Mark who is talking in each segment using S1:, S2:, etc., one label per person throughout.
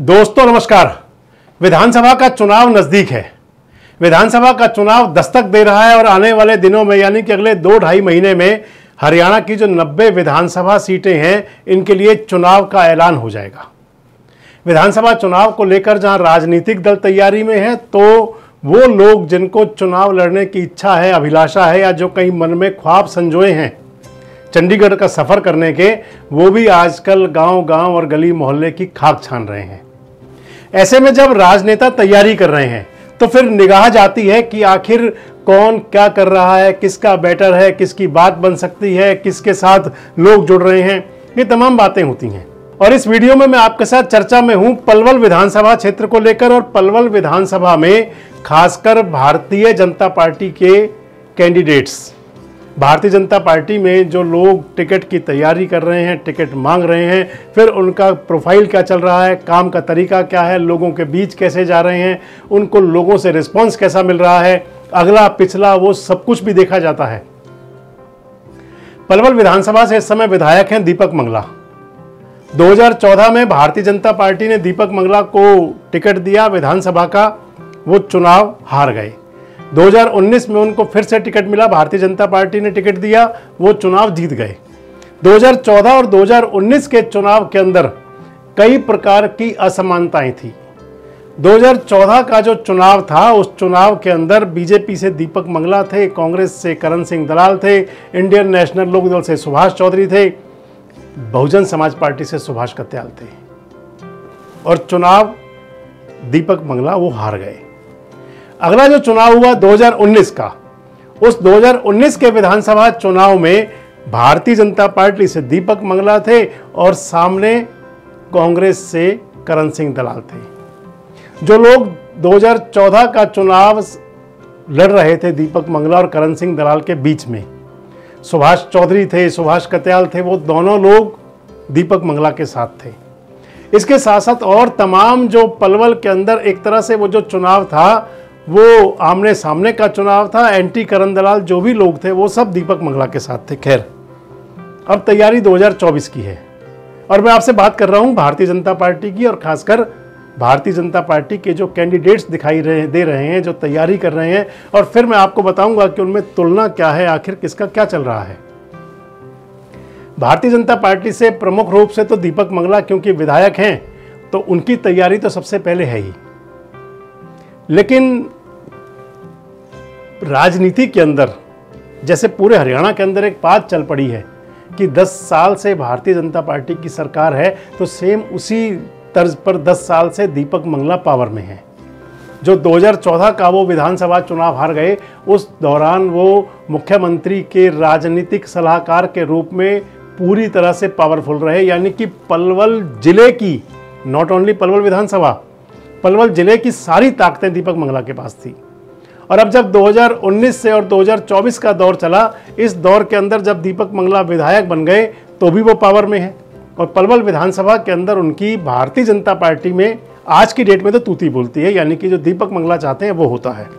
S1: दोस्तों नमस्कार। विधानसभा का चुनाव नजदीक है। विधानसभा का चुनाव दस्तक दे रहा है और आने वाले दिनों में यानी कि अगले 2-2.5 महीने में हरियाणा की जो 90 विधानसभा सीटें हैं इनके लिए चुनाव का ऐलान हो जाएगा। विधानसभा चुनाव को लेकर जहां राजनीतिक दल तैयारी में है, तो वो लोग जिनको चुनाव लड़ने की इच्छा है, अभिलाषा है या जो कहीं मन में ख्वाब संजोए हैं चंडीगढ़ का सफर करने के, वो भी आजकल गांव-गांव और गली मोहल्ले की खाक छान रहे हैं। ऐसे में जब राजनेता तैयारी कर रहे हैं तो फिर निगाह जाती है कि आखिर कौन क्या कर रहा है, किसका बेटर है, किसकी बात बन सकती है, किसके साथ लोग जुड़ रहे हैं, ये तमाम बातें होती हैं। और इस वीडियो में मैं आपके साथ चर्चा में हूं पलवल विधानसभा क्षेत्र को लेकर और पलवल विधानसभा में खासकर भारतीय जनता पार्टी के कैंडिडेट्स, भारतीय जनता पार्टी में जो लोग टिकट की तैयारी कर रहे हैं, टिकट मांग रहे हैं, फिर उनका प्रोफाइल क्या चल रहा है, काम का तरीका क्या है, लोगों के बीच कैसे जा रहे हैं, उनको लोगों से रिस्पांस कैसा मिल रहा है, अगला पिछला वो सब कुछ भी देखा जाता है। पलवल विधानसभा से इस समय विधायक हैं दीपक मंगला। 2014 में भारतीय जनता पार्टी ने दीपक मंगला को टिकट दिया विधानसभा का, वो चुनाव हार गए। 2019 में उनको फिर से टिकट मिला, भारतीय जनता पार्टी ने टिकट दिया, वो चुनाव जीत गए। 2014 और 2019 के चुनाव के अंदर कई प्रकार की असमानताएं थी। 2014 का जो चुनाव था, उस चुनाव के अंदर बीजेपी से दीपक मंगला थे, कांग्रेस से करण सिंह दलाल थे, इंडियन नेशनल लोकदल से सुभाष चौधरी थे, बहुजन समाज पार्टी से सुभाष कत्याल थे और चुनाव दीपक मंगला वो हार गए। अगला जो चुनाव हुआ 2019 का, उस 2019 के विधानसभा चुनाव में भारतीय जनता पार्टी से दीपक मंगला थे और सामने कांग्रेस से करण सिंह दलाल थे। जो लोग 2014 का चुनाव लड़ रहे थे दीपक मंगला और करण सिंह दलाल के बीच में, सुभाष चौधरी थे, सुभाष कत्याल थे, वो दोनों लोग दीपक मंगला के साथ थे। इसके साथ साथ और तमाम जो पलवल के अंदर एक तरह से वो जो चुनाव था वो आमने सामने का चुनाव था, एंटी करण दलाल जो भी लोग थे वो सब दीपक मंगला के साथ थे। खैर, अब तैयारी 2024 की है और मैं आपसे बात कर रहा हूं भारतीय जनता पार्टी की और खासकर भारतीय जनता पार्टी के जो कैंडिडेट्स दिखाई दे रहे हैं, जो तैयारी कर रहे हैं, और फिर मैं आपको बताऊंगा कि उनमें तुलना क्या है, आखिर किसका क्या चल रहा है। भारतीय जनता पार्टी से प्रमुख रूप से तो दीपक मंगला क्योंकि विधायक हैं तो उनकी तैयारी तो सबसे पहले है ही, लेकिन राजनीति के अंदर जैसे पूरे हरियाणा के अंदर एक बात चल पड़ी है कि 10 साल से भारतीय जनता पार्टी की सरकार है, तो सेम उसी तर्ज पर 10 साल से दीपक मंगला पावर में है। जो 2014 का वो विधानसभा चुनाव हार गए, उस दौरान वो मुख्यमंत्री के राजनीतिक सलाहकार के रूप में पूरी तरह से पावरफुल रहे, यानी कि पलवल जिले की, नॉट ओनली पलवल विधानसभा, पलवल जिले की सारी ताकतें दीपक मंगला के पास थी। और अब जब 2019 से और 2024 का दौर चला, इस दौर के अंदर जब दीपक मंगला विधायक बन गए तो भी वो पावर में है और पलवल विधानसभा के अंदर उनकी भारतीय जनता पार्टी में आज की डेट में तो तूती बोलती है, यानी कि जो दीपक मंगला चाहते हैं वो होता है।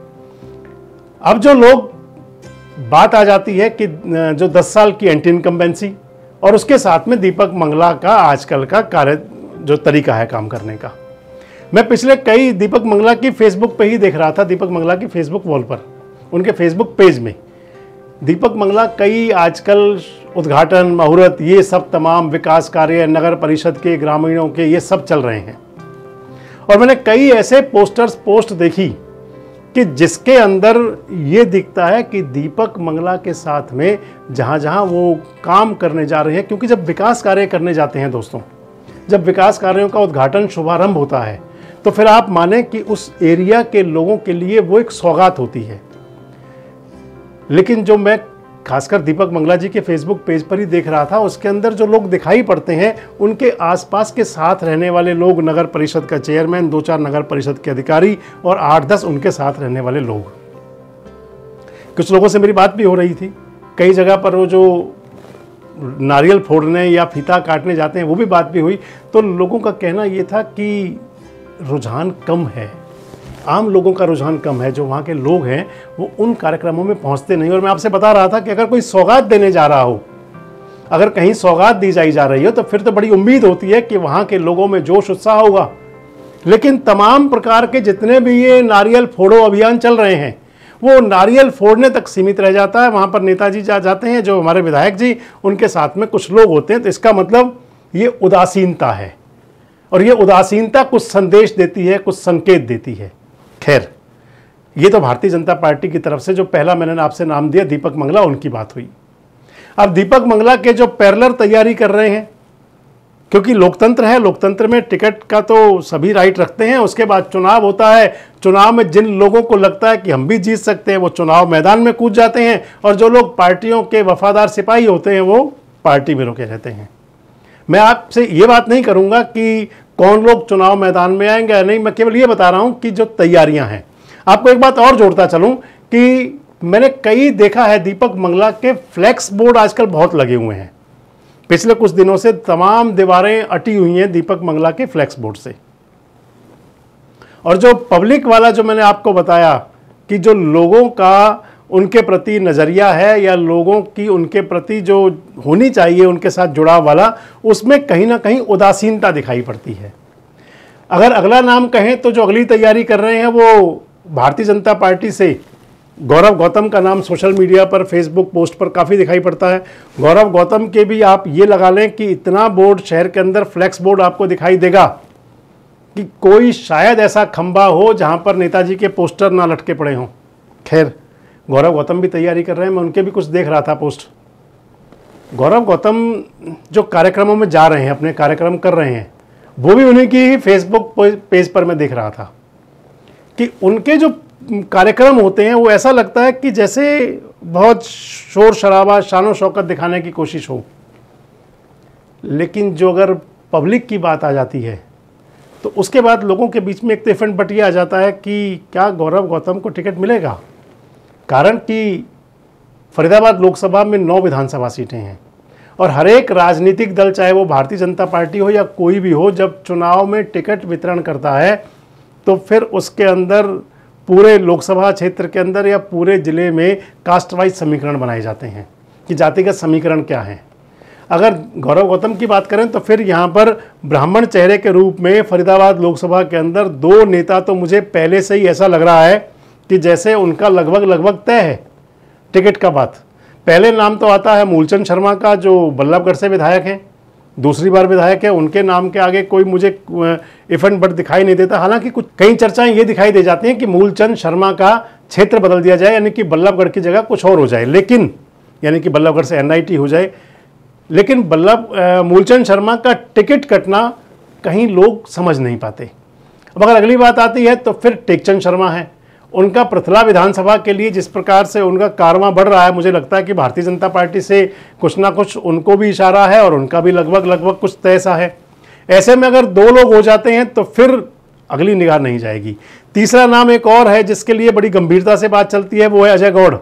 S1: अब जो लोग बात आ जाती है कि जो 10 साल की एंटी इनकम्बेंसी और उसके साथ में दीपक मंगला का आजकल का कार्य जो तरीका है काम करने का। मैं पिछले कई दीपक मंगला की फेसबुक पे ही देख रहा था, दीपक मंगला की फेसबुक वॉल पर, उनके फेसबुक पेज में दीपक मंगला कई आजकल उद्घाटन, मुहूर्त, ये सब तमाम विकास कार्य नगर परिषद के, ग्रामीणों के, ये सब चल रहे हैं। और मैंने कई ऐसे पोस्ट देखी कि जिसके अंदर ये दिखता है कि दीपक मंगला के साथ में जहाँ जहाँ वो काम करने जा रहे हैं, क्योंकि जब विकास कार्य करने जाते हैं दोस्तों, जब विकास कार्यों का उद्घाटन शुभारंभ होता है तो फिर आप माने कि उस एरिया के लोगों के लिए वो एक सौगात होती है। लेकिन जो मैं खासकर दीपक मंगला जी के फेसबुक पेज पर ही देख रहा था, उसके अंदर जो लोग दिखाई पड़ते हैं उनके आसपास के साथ रहने वाले लोग, नगर परिषद का चेयरमैन, 2-4 नगर परिषद के अधिकारी और 8-10 उनके साथ रहने वाले लोग। कुछ लोगों से मेरी बात भी हो रही थी, कई जगह पर वो जो नारियल फोड़ने या फीता काटने जाते हैं वो भी बात भी हुई, तो लोगों का कहना ये था कि रुझान कम है, आम लोगों का रुझान कम है, जो वहाँ के लोग हैं वो उन कार्यक्रमों में पहुँचते नहीं। और मैं आपसे बता रहा था कि अगर कोई सौगात देने जा रहा हो, अगर कहीं सौगात दी जा रही हो तो फिर तो बड़ी उम्मीद होती है कि वहाँ के लोगों में जोश उत्साह होगा, लेकिन तमाम प्रकार के जितने भी ये नारियल फोड़ो अभियान चल रहे हैं वो नारियल फोड़ने तक सीमित रह जाता है। वहाँ पर नेताजी जाते हैं, जो हमारे विधायक जी, उनके साथ में कुछ लोग होते हैं। तो इसका मतलब ये उदासीनता है, और ये उदासीनता कुछ संदेश देती है, कुछ संकेत देती है। खैर, ये तो भारतीय जनता पार्टी की तरफ से जो पहला मैंने आपसे नाम दिया दीपक मंगला, उनकी बात हुई। अब दीपक मंगला के जो पैरेलल तैयारी कर रहे हैं, क्योंकि लोकतंत्र है, लोकतंत्र में टिकट का तो सभी राइट रखते हैं। उसके बाद चुनाव होता है, चुनाव में जिन लोगों को लगता है कि हम भी जीत सकते हैं वो चुनाव मैदान में कूद जाते हैं, और जो लोग पार्टियों के वफादार सिपाही होते हैं वो पार्टी में रुके रहते हैं। मैं आपसे ये बात नहीं करूंगा कि कौन लोग चुनाव मैदान में आएंगे या नहीं, मैं केवल ये बता रहा हूं कि जो तैयारियां हैं। आपको एक बात और जोड़ता चलूं कि मैंने कई देखा है, दीपक मंगला के फ्लैक्स बोर्ड आजकल बहुत लगे हुए हैं। पिछले कुछ दिनों से तमाम दीवारें अटी हुई हैं दीपक मंगला के फ्लैक्स बोर्ड से। और जो पब्लिक वाला जो मैंने आपको बताया कि जो लोगों का उनके प्रति नज़रिया है, या लोगों की उनके प्रति जो होनी चाहिए उनके साथ जुड़ाव वाला, उसमें कहीं ना कहीं उदासीनता दिखाई पड़ती है। अगर अगला नाम कहें तो जो अगली तैयारी कर रहे हैं वो भारतीय जनता पार्टी से गौरव गौतम का नाम सोशल मीडिया पर, फेसबुक पोस्ट पर काफ़ी दिखाई पड़ता है। गौरव गौतम के भी आप ये लगा लें कि इतना बोर्ड शहर के अंदर फ्लैक्स बोर्ड आपको दिखाई देगा कि कोई शायद ऐसा खंबा हो जहां पर नेताजी के पोस्टर ना लटके पड़े हों। खैर, गौरव गौतम भी तैयारी कर रहे हैं, मैं उनके भी कुछ देख रहा था पोस्ट। गौरव गौतम जो कार्यक्रमों में जा रहे हैं, अपने कार्यक्रम कर रहे हैं, वो भी उन्हीं की ही फेसबुक पेज पर मैं देख रहा था कि उनके जो कार्यक्रम होते हैं वो ऐसा लगता है कि जैसे बहुत शोर शराबा, शानो शौकत दिखाने की कोशिश हो। लेकिन जो अगर पब्लिक की बात आ जाती है तो उसके बाद लोगों के बीच में एक तिफन बटिया आ जाता है कि क्या गौरव गौतम को टिकट मिलेगा। कारण कि फरीदाबाद लोकसभा में 9 विधानसभा सीटें हैं, और हर एक राजनीतिक दल, चाहे वो भारतीय जनता पार्टी हो या कोई भी हो, जब चुनाव में टिकट वितरण करता है तो फिर उसके अंदर पूरे लोकसभा क्षेत्र के अंदर या पूरे ज़िले में कास्ट वाइज समीकरण बनाए जाते हैं कि जातिगत समीकरण क्या है। अगर गौरव गौतम की बात करें तो फिर यहाँ पर ब्राह्मण चेहरे के रूप में फरीदाबाद लोकसभा के अंदर 2 नेता तो मुझे पहले से ही ऐसा लग रहा है कि जैसे उनका लगभग तय है टिकट का बात। पहले नाम तो आता है मूलचंद शर्मा का, जो बल्लभगढ़ से विधायक हैं, दूसरी बार विधायक है। उनके नाम के आगे कोई मुझे इफ एंड बट दिखाई नहीं देता। हालांकि कुछ कई चर्चाएं ये दिखाई दे जाती हैं कि मूलचंद शर्मा का क्षेत्र बदल दिया जाए, यानी कि बल्लभगढ़ की जगह कुछ और हो जाए, लेकिन यानी कि बल्लभगढ़ से NIT हो जाए। लेकिन मूलचंद शर्मा का टिकट कटना कहीं लोग समझ नहीं पाते। अब अगर अगली बात आती है तो फिर टेकचंद शर्मा है। उनका पृथला विधानसभा के लिए जिस प्रकार से उनका कारवां बढ़ रहा है, मुझे लगता है कि भारतीय जनता पार्टी से कुछ ना कुछ उनको भी इशारा है और उनका भी लगभग कुछ तय सा है। ऐसे में अगर 2 लोग हो जाते हैं तो फिर अगली निगाह नहीं जाएगी। तीसरा नाम एक और है जिसके लिए बड़ी गंभीरता से बात चलती है, वो है अजय गौड़।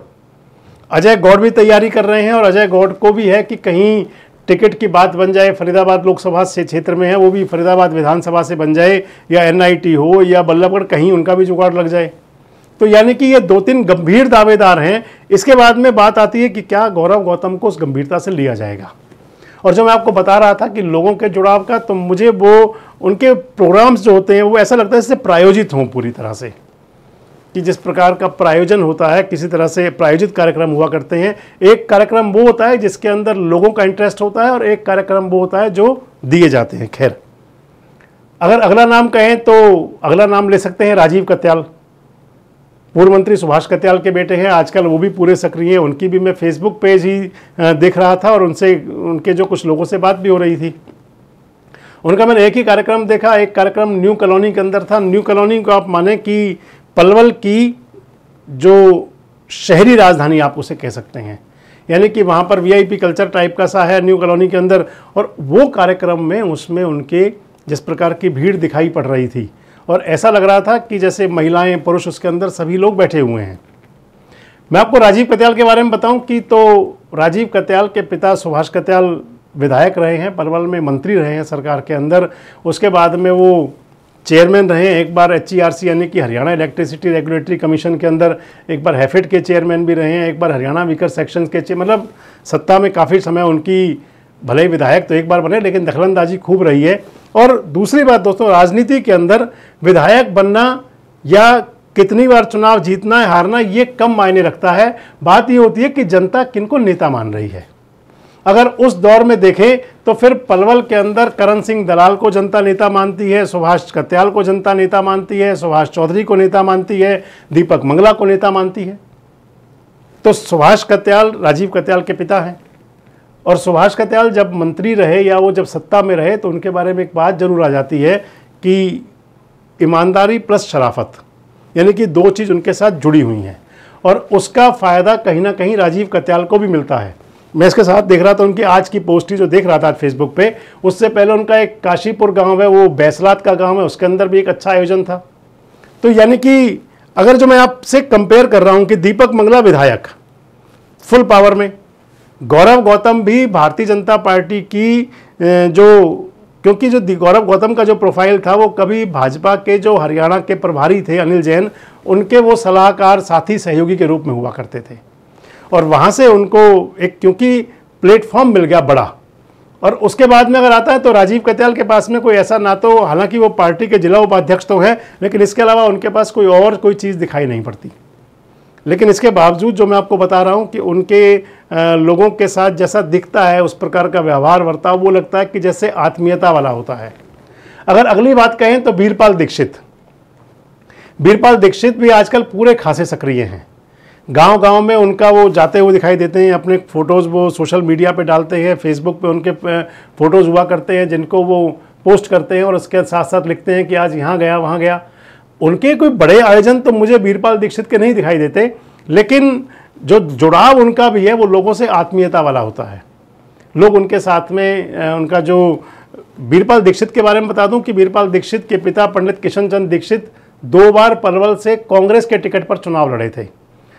S1: अजय गौड़ भी तैयारी कर रहे हैं, और अजय गौड़ को भी है कि कहीं टिकट की बात बन जाए, फरीदाबाद लोकसभा से क्षेत्र में है, वो भी फरीदाबाद विधानसभा से बन जाए, या NIT हो या बल्लभगढ़, कहीं उनका भी जुगाड़ लग जाए। तो यानी कि ये 2-3 गंभीर दावेदार हैं। इसके बाद में बात आती है कि क्या गौरव गौतम को उस गंभीरता से लिया जाएगा। और जो मैं आपको बता रहा था कि लोगों के जुड़ाव का, तो मुझे वो उनके प्रोग्राम्स जो होते हैं वो ऐसा लगता है जैसे प्रायोजित हों पूरी तरह से, कि जिस प्रकार का प्रायोजन होता है, किसी तरह से प्रायोजित कार्यक्रम हुआ करते हैं। एक कार्यक्रम वो होता है जिसके अंदर लोगों का इंटरेस्ट होता है, और एक कार्यक्रम वो होता है जो दिए जाते हैं। खैर, अगर अगला नाम कहें तो अगला नाम ले सकते हैं राजीव कत्याल। पूर्व मंत्री सुभाष कत्याल के बेटे हैं, आजकल वो भी पूरे सक्रिय हैं। उनकी भी मैं फेसबुक पेज ही देख रहा था, और उनके जो कुछ लोगों से बात भी हो रही थी। उनका मैंने एक ही कार्यक्रम देखा, एक कार्यक्रम न्यू कॉलोनी के अंदर था। न्यू कॉलोनी को आप माने कि पलवल की जो शहरी राजधानी आप उसे कह सकते हैं, यानी कि वहाँ पर VIP कल्चर टाइप का सा है न्यू कॉलोनी के अंदर। और वो कार्यक्रम में उसमें उनके जिस प्रकार की भीड़ दिखाई पड़ रही थी, और ऐसा लग रहा था कि जैसे महिलाएं पुरुष उसके अंदर सभी लोग बैठे हुए हैं। मैं आपको राजीव कत्याल के बारे में बताऊं कि तो राजीव कत्याल के पिता सुभाष कत्याल विधायक रहे हैं, पलवल में मंत्री रहे हैं सरकार के अंदर। उसके बाद में वो चेयरमैन रहे हैं, एक बार HERC यानी कि हरियाणा इलेक्ट्रिसिटी रेगुलेटरी कमीशन के अंदर, एक बार हैफेड के चेयरमैन भी रहे हैं, एक बार हरियाणा वीकर सेक्शन के मतलब सत्ता में काफ़ी समय उनकी, भले ही विधायक तो एक बार बने लेकिन दखलंदाजी खूब रही है। और दूसरी बात दोस्तों, राजनीति के अंदर विधायक बनना या कितनी बार चुनाव जीतना है हारना ये कम मायने रखता है। बात ये होती है कि जनता किनको नेता मान रही है। अगर उस दौर में देखें तो फिर पलवल के अंदर करण सिंह दलाल को जनता नेता मानती है, सुभाष कत्याल को जनता नेता मानती है, सुभाष चौधरी को नेता मानती है, दीपक मंगला को नेता मानती है। तो सुभाष कत्याल राजीव कत्याल के पिता हैं, और सुभाष कत्याल जब मंत्री रहे या वो जब सत्ता में रहे तो उनके बारे में एक बात जरूर आ जाती है कि ईमानदारी प्लस शराफत, यानी कि दो चीज़ उनके साथ जुड़ी हुई हैं, और उसका फ़ायदा कहीं ना कहीं राजीव कत्याल को भी मिलता है। मैं इसके साथ देख रहा था उनकी आज की पोस्ट ही जो देख रहा था फेसबुक पे, उससे पहले उनका एक काशीपुर गांव है, वो बैसलात का गांव है, उसके अंदर भी एक अच्छा आयोजन था। तो यानी कि अगर जो मैं आपसे कंपेयर कर रहा हूं कि दीपक मंगला विधायक फुल पावर में, गौरव गौतम भी भारतीय जनता पार्टी की क्योंकि जो गौरव गौतम का जो प्रोफाइल था वो कभी भाजपा के जो हरियाणा के प्रभारी थे अनिल जैन, उनके वो सलाहकार साथी सहयोगी के रूप में हुआ करते थे, और वहाँ से उनको एक क्योंकि प्लेटफॉर्म मिल गया बड़ा। और उसके बाद में अगर आता है तो राजीव कत्याल के पास में कोई ऐसा ना, तो हालांकि वो पार्टी के जिला उपाध्यक्ष तो हैं, लेकिन इसके अलावा उनके पास कोई चीज़ दिखाई नहीं पड़ती। लेकिन इसके बावजूद जो मैं आपको बता रहा हूँ कि उनके लोगों के साथ जैसा दिखता है, उस प्रकार का व्यवहार वर्ताव, वो लगता है कि जैसे आत्मीयता वाला होता है। अगर अगली बात कहें तो वीरपाल दीक्षित भी आजकल पूरे खासे सक्रिय हैं। गांव-गांव में उनका वो जाते हुए दिखाई देते हैं, अपने फ़ोटोज़ वो सोशल मीडिया पे डालते हैं, फेसबुक पे उनके फ़ोटोज़ हुआ करते हैं जिनको वो पोस्ट करते हैं, और उसके साथ साथ लिखते हैं कि आज यहाँ गया वहाँ गया। उनके कोई बड़े आयोजन तो मुझे वीरपाल दीक्षित के नहीं दिखाई देते, लेकिन जो जुड़ाव उनका भी है वो लोगों से आत्मीयता वाला होता है। लोग उनके साथ में उनका जो वीरपाल दीक्षित के बारे में बता दूं कि वीरपाल दीक्षित के पिता पंडित किशन चंद दीक्षित 2 बार पलवल से कांग्रेस के टिकट पर चुनाव लड़े थे,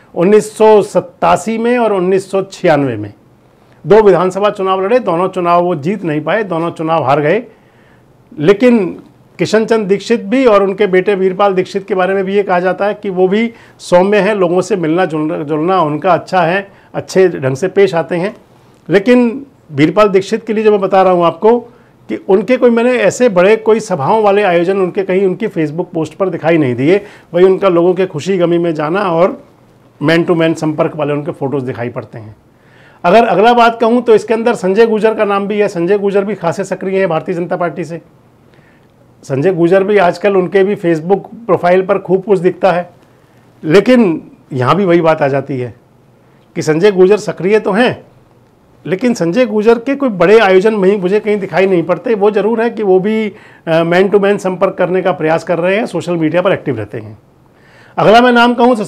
S1: 1987 में और 1996 में 2 विधानसभा चुनाव लड़े। दोनों चुनाव वो जीत नहीं पाए, दोनों चुनाव हार गए। लेकिन किशन चंद दीक्षित भी और उनके बेटे वीरपाल दीक्षित के बारे में भी ये कहा जाता है कि वो भी सौम्य हैं, लोगों से मिलना जुलना उनका अच्छा है, अच्छे ढंग से पेश आते हैं। लेकिन वीरपाल दीक्षित के लिए जो मैं बता रहा हूँ आपको कि उनके कोई मैंने ऐसे बड़े कोई सभाओं वाले आयोजन उनके कहीं उनकी फेसबुक पोस्ट पर दिखाई नहीं दिए। वही उनका लोगों के खुशी गमी में जाना और मैन टू मैन संपर्क वाले उनके फ़ोटोज़ दिखाई पड़ते हैं। अगर अगला बात कहूँ तो इसके अंदर संजय गुर्जर का नाम भी है। संजय गुर्जर भी खासे सक्रिय है भारतीय जनता पार्टी से। संजय गुर्जर भी आजकल उनके भी फेसबुक प्रोफाइल पर खूब कुछ दिखता है, लेकिन यहाँ भी वही बात आ जाती है कि संजय गुर्जर सक्रिय तो हैं, लेकिन संजय गुर्जर के कोई बड़े आयोजन मुझे कहीं दिखाई नहीं पड़ते। वो ज़रूर है कि वो भी मैन टू मैन संपर्क करने का प्रयास कर रहे हैं, सोशल मीडिया पर एक्टिव रहते हैं। अगला मैं नाम कहूँ तो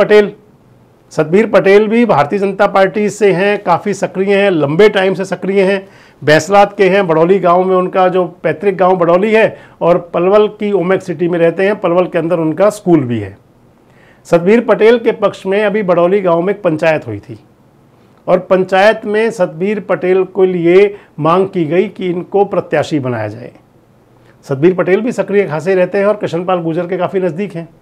S1: सतबीर पटेल भी भारतीय जनता पार्टी से हैं, काफ़ी सक्रिय हैं, लंबे टाइम से सक्रिय हैं। बैसलात के हैं, बड़ौली गांव में उनका जो पैतृक गांव बड़ौली है, और पलवल की ओमेक सिटी में रहते हैं। पलवल के अंदर उनका स्कूल भी है। सतबीर पटेल के पक्ष में अभी बड़ौली गांव में एक पंचायत हुई थी, और पंचायत में सतबीर पटेल को लिए मांग की गई कि इनको प्रत्याशी बनाया जाए। सतबीर पटेल भी सक्रिय खासे रहते हैं और कृष्णपाल गुर्जर के काफ़ी नज़दीक हैं।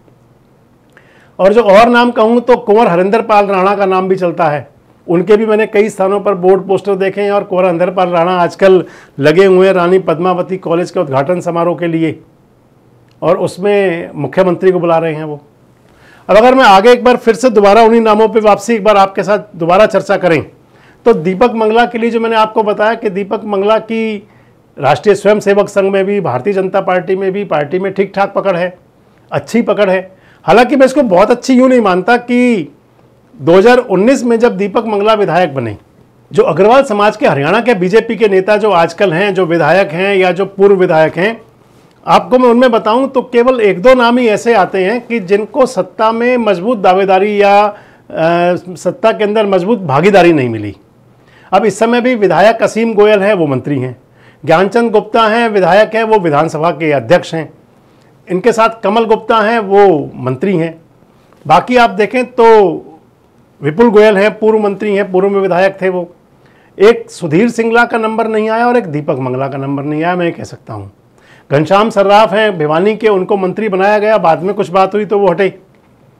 S1: और जो और नाम कहूँ तो कुंवर हरिंदर पाल राणा का नाम भी चलता है। उनके भी मैंने कई स्थानों पर बोर्ड पोस्टर देखे हैं, और कुंवर हरिंदर पाल राणा आजकल लगे हुए हैं रानी पद्मावती कॉलेज के उद्घाटन समारोह के लिए, और उसमें मुख्यमंत्री को बुला रहे हैं वो। अब अगर मैं आगे एक बार फिर से दोबारा उन्हीं नामों पे वापसी एक बार आपके साथ दोबारा चर्चा करें तो दीपक मंगला के लिए जो मैंने आपको बताया कि दीपक मंगला की राष्ट्रीय स्वयंसेवक संघ में भी, भारतीय जनता पार्टी में भी, पार्टी में ठीक ठाक पकड़ है, अच्छी पकड़ है। हालांकि मैं इसको बहुत अच्छी यूँ नहीं मानता कि 2019 में जब दीपक मंगला विधायक बने, जो अग्रवाल समाज के हरियाणा के बीजेपी के नेता जो आजकल हैं, जो विधायक हैं या जो पूर्व विधायक हैं, आपको मैं उनमें बताऊं तो केवल 1-2 नाम ही ऐसे आते हैं कि जिनको सत्ता में मजबूत दावेदारी या सत्ता के अंदर मजबूत भागीदारी नहीं मिली। अब इस समय भी विधायक असीम गोयल हैं, वो मंत्री हैं। ज्ञानचंद गुप्ता हैं, विधायक हैं, वो विधानसभा के अध्यक्ष हैं। इनके साथ कमल गुप्ता हैं, वो मंत्री हैं। बाकी आप देखें तो विपुल गोयल हैं, पूर्व मंत्री हैं, पूर्व में विधायक थे वो। एक सुधीर सिंगला का नंबर नहीं आया और एक दीपक मंगला का नंबर नहीं आया, मैं कह सकता हूँ। घनश्याम सर्राफ हैं भिवानी के, उनको मंत्री बनाया गया, बाद में कुछ बात हुई तो वो हटे।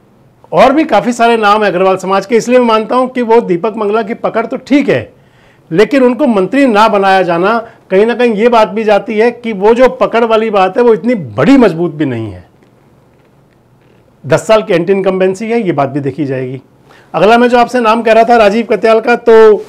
S1: और भी काफ़ी सारे नाम हैं अग्रवाल समाज के, इसलिए मैं मानता हूँ कि वो दीपक मंगला की पकड़ तो ठीक है, लेकिन उनको मंत्री ना बनाया जाना कहीं ना कहीं ये बात भी जाती है कि वो जो पकड़ वाली बात है वो इतनी बड़ी मजबूत भी नहीं है। 10 साल की एंटी इनकम्बेंसी है, ये बात भी देखी जाएगी। अगला मैं जो आपसे नाम कह रहा था राजीव कत्याल का, तो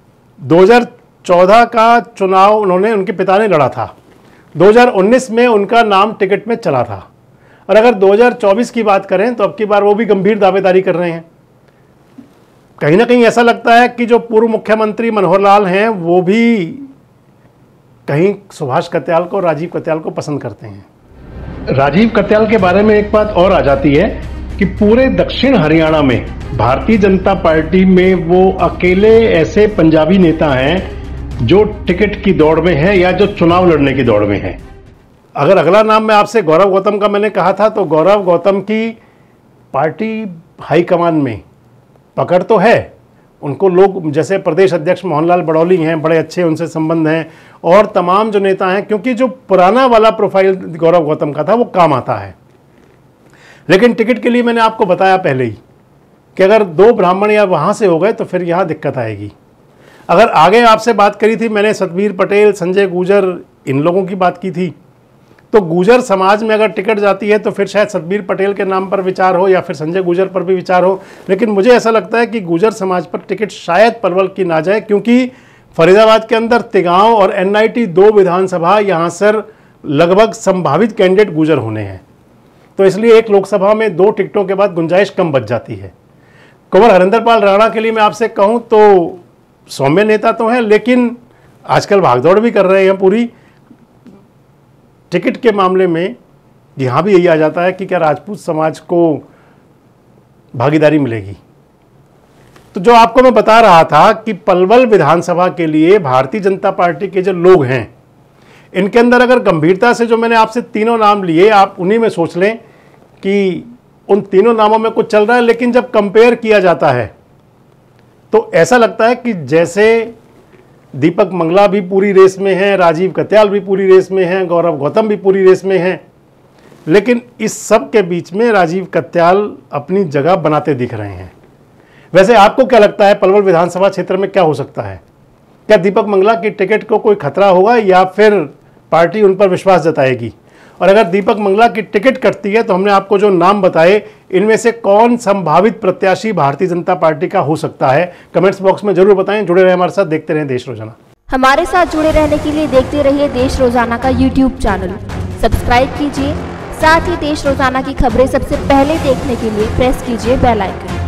S1: 2014 का चुनाव उन्होंने, उनके पिता ने लड़ा था। 2019 में उनका नाम टिकट में चला था, और अगर 2024 की बात करें तो अब की बार वो भी गंभीर दावेदारी कर रहे हैं। कहीं ना कहीं ऐसा लगता है कि जो पूर्व मुख्यमंत्री मनोहर लाल हैं वो भी कहीं सुभाष कत्याल को, राजीव कत्याल को पसंद करते हैं। राजीव कत्याल के बारे में एक बात और आ जाती है कि पूरे दक्षिण हरियाणा में भारतीय जनता पार्टी में वो अकेले ऐसे पंजाबी नेता हैं जो टिकट की दौड़ में है या जो चुनाव लड़ने की दौड़ में है। अगर अगला नाम मैं आपसे गौरव गौतम का मैंने कहा था, तो गौरव गौतम की पार्टी हाईकमान में पकड़ तो है, उनको लोग जैसे प्रदेश अध्यक्ष मोहनलाल बड़ौली हैं, बड़े अच्छे उनसे संबंध हैं, और तमाम जो नेता हैं, क्योंकि जो पुराना वाला प्रोफाइल गौरव गौतम का था वो काम आता है। लेकिन टिकट के लिए मैंने आपको बताया पहले ही कि अगर 2 ब्राह्मण या वहाँ से हो गए तो फिर यहाँ दिक्कत आएगी। अगर आगे आपसे बात करी थी मैंने, सतबीर पटेल, संजय गुर्जर, इन लोगों की बात की थी, तो गुर्जर समाज में अगर टिकट जाती है तो फिर शायद सतबीर पटेल के नाम पर विचार हो या फिर संजय गुर्जर पर भी विचार हो। लेकिन मुझे ऐसा लगता है कि गुर्जर समाज पर टिकट शायद पलवल की ना जाए, क्योंकि फरीदाबाद के अंदर तिगांव और NIT 2 विधानसभा, यहाँ से लगभग संभावित कैंडिडेट गुर्जर होने हैं, तो इसलिए एक लोकसभा में 2 टिकटों के बाद गुंजाइश कम बच जाती है। कुंवर हरिंदरपाल राणा के लिए मैं आपसे कहूँ तो सौम्य नेता तो हैं, लेकिन आजकल भागदौड़ भी कर रहे हैं पूरी। टिकट के मामले में यहाँ भी यही आ जाता है कि क्या राजपूत समाज को भागीदारी मिलेगी। तो जो आपको मैं बता रहा था कि पलवल विधानसभा के लिए भारतीय जनता पार्टी के जो लोग हैं, इनके अंदर अगर गंभीरता से जो मैंने आपसे 3 नाम लिए, आप उन्हीं में सोच लें कि उन 3 नामों में कुछ चल रहा है। लेकिन जब कंपेयर किया जाता है तो ऐसा लगता है कि जैसे दीपक मंगला भी पूरी रेस में हैं, राजीव कत्याल भी पूरी रेस में हैं, गौरव गौतम भी पूरी रेस में हैं, लेकिन इस सब के बीच में राजीव कत्याल अपनी जगह बनाते दिख रहे हैं। वैसे आपको क्या लगता है पलवल विधानसभा क्षेत्र में क्या हो सकता है? क्या दीपक मंगला की टिकट को कोई खतरा होगा या फिर पार्टी उन पर विश्वास जताएगी? और अगर दीपक मंगला की टिकट कटती है तो हमने आपको जो नाम बताए, इनमें से कौन संभावित प्रत्याशी भारतीय जनता पार्टी का हो सकता है? कमेंट्स बॉक्स में जरूर बताएं। जुड़े रहे हमारे साथ, देखते रहें देश रोजाना।
S2: हमारे साथ जुड़े रहने के लिए देखते रहिए देश रोजाना का YouTube चैनल, सब्सक्राइब कीजिए। साथ ही देश रोजाना की खबरें सबसे पहले देखने के लिए प्रेस कीजिए बेल आइकन।